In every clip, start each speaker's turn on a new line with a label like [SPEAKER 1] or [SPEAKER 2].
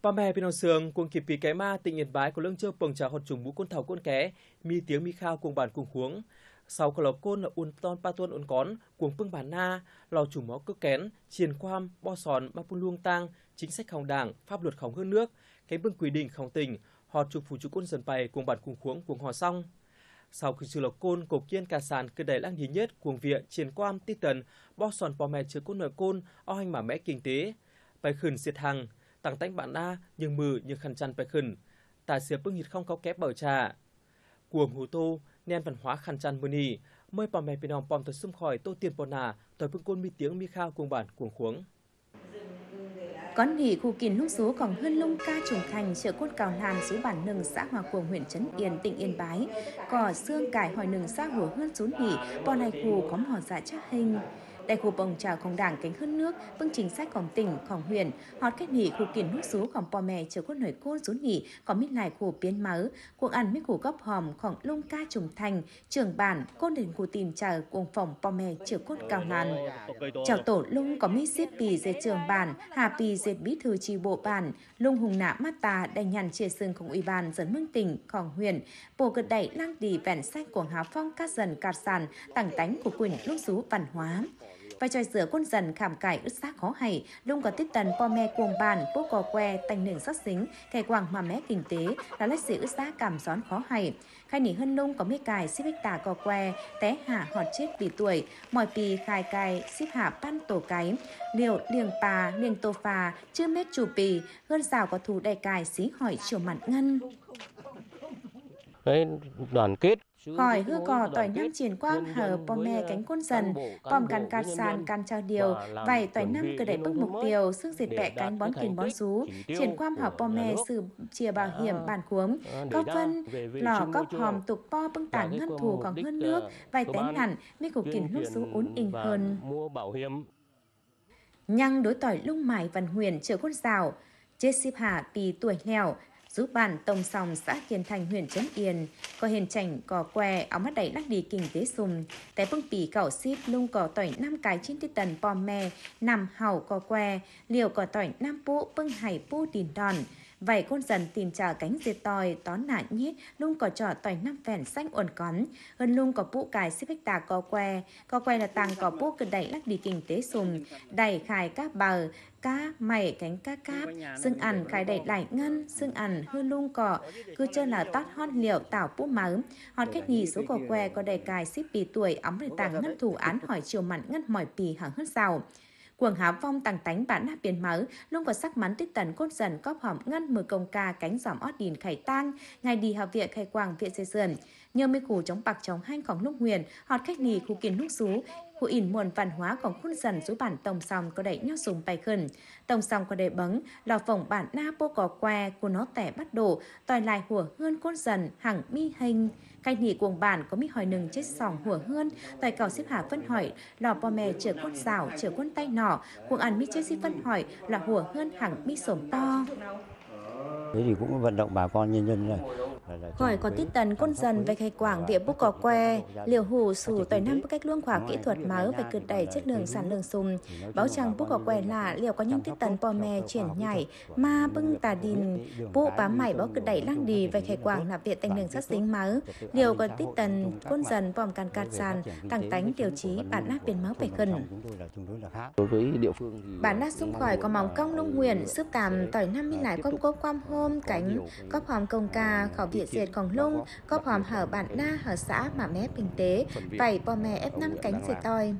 [SPEAKER 1] Bà mẹ bên sườn cuồng kịp vì cái ma tình nhiệt bái của lương châu bồng trà hột trùng bú côn thảo côn ké mi tiếng mi khao cùng bản cùng huống sau có lò côn là un ton pa tuôn un cón cuồng phương bản na lò chủ máu cước kén triền quam bo sòn ma pun luông tang chính sách khổng đảng pháp luật khổng hơn nước cái bưng quy định khổng tình họ chụp phủ chủ côn dần bày cùng bản cùng huống cuồng họ xong sau khi trừ lò côn cổ kiên cà sàn cơ đẩy lang nhí nhất cuồng viện triền quam ti tần bo sòn bò mẹ chứa côn nợ côn o hành mà mẽ kinh tế bài khẩn diệt hàng tặng tánh bạn na nhưng mừ nhưng khăn chăn bài khẩn tài xế bưng nhịt không có kép bảo trà cuồng hú tô nền văn hóa khăn chăn mưa nì mời bà mẹ bên ông pom tới xung khỏi tô tiền bò nà tới bưng côn mi tiếng mi khao cuồng bản cuồng khuống
[SPEAKER 2] Con nghỉ khu kín lúc số còn hơn lông ca trùng thành chợ cốt cào làn số bản nừng xã Hòa Cuồng huyện Trấn Yên tỉnh Yên Bái cỏ xương cải hỏi nừng xã hồ hơn số nghỉ bò này khu có mỏ dạ chắc hình đại khu bồng tràoของđảng cánh hơn nước vâng chính sáchของtỉnhของhuyện họt kết nghỉ khu kiến nước sốของbò mẹ chợ cốt nổi côn số nghỉ có mít lại khu biến máu cuộc ăn mít khu gấp hòmของlông ca trùng thành trưởng bản côn đền khu tìm chờ cùng phòng bò mẹ chợ cốt cào làn chào tổ lung có mít xếp pì dệt trường bản hà pì dệt bí thư chi bộ bản lung hùng nã mát tà đành nhằn chia sừngของủy ban dẫn mương tỉnhของhuyện bộ gật đẩy lang đi vẹn sách của Hà Phong cát dần cát sàn tặng tánh của quyền lúc số văn hóa vai trò giữa quân dần khảm cải ứt xác khó hay lung có tiếp tần po me cuồng bàn bố cò que tành nền sắc xính kẻ quảng mà mé kinh tế là lấy sự ứt xác cảm gión khó hay khai nỉ hơn lung có mấy cài xếp bích tà cò que té hạ họt chết vì tuổi mọi pì khai cài xếp hạ pan tổ cái liều liềng pà liềng tô phà chưa mét chủ pì hơn rào có thù đầy cài xí hỏi chiều mặt ngân
[SPEAKER 3] đấy đoàn kết
[SPEAKER 2] hỏi hư cò tỏi năm triển quang hở pom me cánh côn dần pom can cát sàn can trao điều vảy tỏi năm cơ đẩy bước mục tiêu sức diệt bẹ cánh bón kiền bón rú triển quang học pom me sử chia bảo hiểm bản khuống có vân lò cóc hòm tục po bưng tảng ngân thù còn hơn nước vài tén hẳn mi cục kiền nước rú uốn inh hơn nhăng đối tỏi lung mải văn huyền chở côn rào chết xếp hạ pì tuổi nghèo giúp bản tổng sòng xã Kiên Thành huyện Trấn Yên có hiền chảnh cò que áo mắt đẩy lắc đi kinh tế sùm tại bưng pì cẩu ship lung cỏ tỏi 5 cái trên tít tần pom me nằm hàu cò que liều cỏ tỏi 5 pũ bưng hải pũ đìn đòn vậy con dần tìm trả cánh diệt tòi tón nạ nhít lung cỏ trọ tỏi 5 phèn xanh uẩn cón hơn lung có pũ cài xếp bích tà cò que là tàng cò pũ cực đẩy lắc đi kinh tế sùm đẩy khai các bờ cá mày cánh cá cáp xương ăn khai đẩy lại ngân xương ăn hư lung cỏ cứ chơi là tát hót liệu tảo pũ máu hót cách nhì số cò que có đầy cài xếp pì tuổi ống để tàng ngân thủ án hỏi chiều mặn ngân mỏi pì hẳn hớt rào cuồng há vong tàng tánh bản nắp biến máu luôn có sắc mắn tích tần cốt dần cóp hỏng ngân mờ công ca cánh giỏm ót đìn khải tang ngày đi học viện khai quang viện dây sườn nhờ mấy củ chống bạc chống hanhของlúc huyền họt cách nì khu kiến lúc xú khu ỉn muôn văn hóaของkhuôn dần số bản tổng sòng có đẩy nhau dùng bài khẩn tổng sòng có đẩy bấng lò phồng bản na bô cò que của nó tẻ bắt đổ tòi lại hùa hơn cốt dần hẳn mi hình khai nỉ cuồng bản có mi hỏi nừng chết sòng hùa hơn tòi cầu xếp hạ phân hỏi lò bò mè chở con rào chở con tay nỏ cuồng ăn mi chết xếp phân hỏi là hùa hơn hẳn mi sổm to.
[SPEAKER 4] Thế thì cũng vận động bà con nhân dân này.
[SPEAKER 2] Hỏi có tít tần con dần về khai quảng địa bốc cò que, liều hủ sủ tỏi năm cách luông khoa kỹ thuật máu về cực đẩy chất lượng sản lượng sùm. Báo chẳng bốc cò que là liều có những tít tần bò mè chuyển nhảy, ma bưng tà đìn, bộ bám mày báo cực đẩy lăng đi về khai quảng nạp viện tành đường sát dính máu. Liều có tít tần con dần vòm can cạt sàn, tăng tánh điều chí bản nát biến máu bẻ khẩn.
[SPEAKER 3] Đối với địa phương
[SPEAKER 2] Bản nát xung khỏi có mỏng cong nông huyền, sức tàm tỏi năm mi lại com cốp quam hôm cánh cóp hòm công ca khảo viện diệt còn lung cóp hòm hở bản na hở xã mà mép kinh tế vảy bò mè F5 cánh diệt toi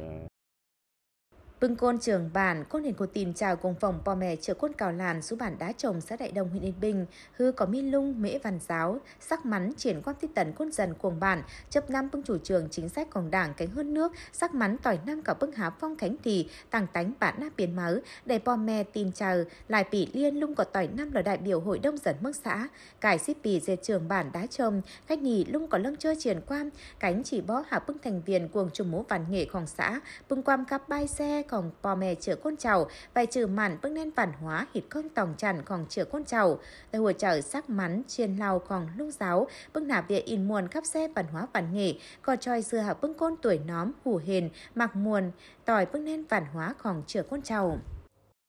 [SPEAKER 2] bưng côn trưởng bản côn hiền của tìm chào cùng phòng bò mè chở côn cào làn số bản đá trồng xã Đại Đồng huyện Yên Bình hư có mi lung mễ văn giáo sắc mắn triển quan tích tần côn dần cuồng bản chấp năm bưng chủ trường chính sáchของđảng cánh hơn nước sắc mắn tỏi năm cả bưng há phong cánh thì tàng tánh bản nát biến máu để bò mè tìm chào lại pỉ liên lung có tỏi năm là đại biểu hội đông dần mức xã cải xếp pỉ dệt trường bản đá trồng khách nhì lung có lưng chơi triển quan cánh chỉ bó hạ bưng thành viên cuồng trùng mố văn nghệของxã bưng quam cắp bay xeของbò mè chở con chầu vài trừ mặn bưng nên văn hóa hít con tòng chằn còn chở con chầu tại hội chợ sắc mắn chiên lau còn lung giáo bưng nạp địa in muôn khắp xe văn hóa văn nghệ còn tròi dừa hạ bưng côn tuổi nóm hủ hền mặc muôn tỏi bưng nên văn hóa còn chở con chầu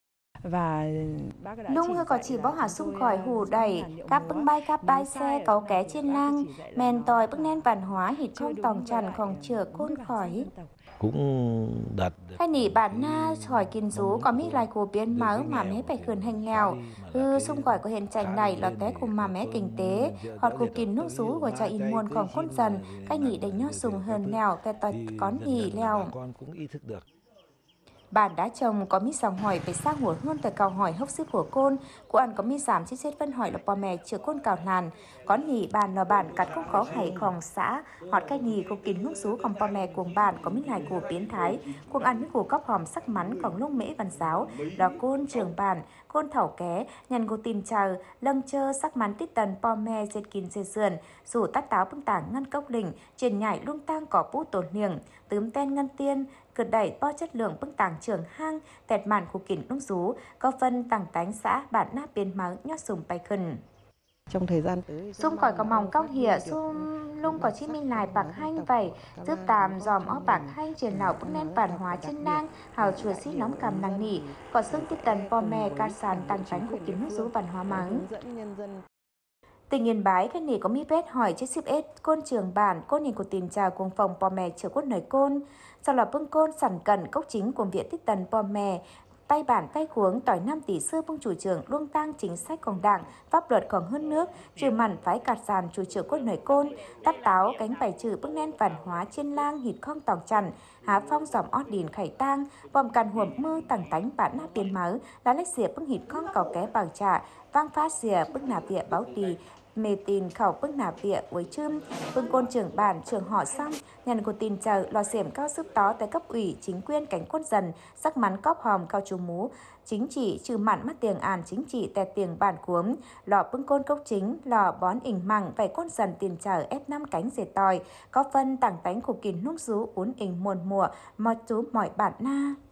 [SPEAKER 5] Và bác đã
[SPEAKER 2] Nung có chỉ bó hả sung khỏi hù đầy, các bưng bay các bay xe có ké trên lang, mèn tòi bức nén văn hóa hịt không tòng tràn không chừa côn khỏi.
[SPEAKER 3] cũng đạt được
[SPEAKER 2] Hay nỉ bản na hỏi kinh rú có mỹ lại của biến máu mà mé phải khườn hành nghèo. Xung khỏi của hiện trạng này là té cùng mà mé kinh tế, hoặc của kinh nước rú của cha in muôn còn cốt dần, cái nhị đánh nhó sùng hơn lèo, về tòi có nhì lèo.
[SPEAKER 3] con cũng ý thức được.
[SPEAKER 2] Bản đã chồng có mít dòng hỏi về sang hủa hơn tại cầu hỏi hốc sức của côn, của ăn có mít giảm chi chết vân hỏi là bò mè chưa côn cào nàn, có nhì bàn là bản cắt cũng có hải khòng xã, hoặc cái nhì của kín nước rú còn bò mè cuồng bản có mít lại của biến thái, cuồng ăn với của cóc hòm sắc mắn còn lông mễ văn giáo, là côn trường bản, côn thảo ké, nhằn của tin chờ, lâm chơ sắc mắn tít tần bò mè dệt kín dệt sườn, rủ tát táo bưng tảng ngăn cốc lình, trên nhảy lung tang cỏ bút tổn niềng, tướm ten ngân tiên, cực đẩy po chất lượng bức tàng trường hang tẹt màn của kín nung rú có phân tàng tánh xã bản nát biến máu nhót sùng bay khẩn
[SPEAKER 5] trong thời gian tới
[SPEAKER 2] xung khỏi có mỏng cao hỉa xung lung có chi minh lại bạc hanh vậy giúp tàm dòm ó bạc hanh truyền lão bức nén bản hóa chân nang hào chùa xí nóng cầm năng nỉ có xương tiếp tần po mè ca sàn tàng tánh của kín nung rú văn hóa mắng. Tỉnh Yên Bái, cái này có mi pet hỏi chết ship ết côn trường bản, côn nhìn của tiền trà cùng phòng bò mè chở cốt nời côn. Sau là bưng côn sản cẩn cốc chính cùng viện tích tần bò mè, tay bản tay khuống tỏi 5 tỷ xưa bưng chủ trưởng luông tăng chính sáchของđảng, pháp luật còn hơn nước, trừ mặn phái cạt sàn chủ trưởng cốt nời côn, tắt táo cánh bài trừ bức nén văn hóa trên lang hịt không tòng chằn, há phong dòm ót đìn khải tang, vòm càn huồm mư tàng tánh bản nát biến máu, lá lách xỉa bưng hịt không cầu ké bằng trà, vang phát xỉa bưng nà vịa báo tì, mê tin khẩu bức nạp vịa với chươm bưng côn trưởng bản trường họ xong nhận của tin chờ lò xiểm cao sức tó tại cấp ủy chính quyền cảnh quân dần sắc mắn cóp hòm cao chú mú chính trị trừ mặn mắt tiền àn chính trị tẹt tiền bản cuống lò bưng côn cốc chính lò bón ỉnh mẳng vảy quân dần tiền chờ ép 5 cánh dệt tòi có phân tảng tánh của kín núc rú uốn ỉnh muôn mùa mọt chú mọi bản na.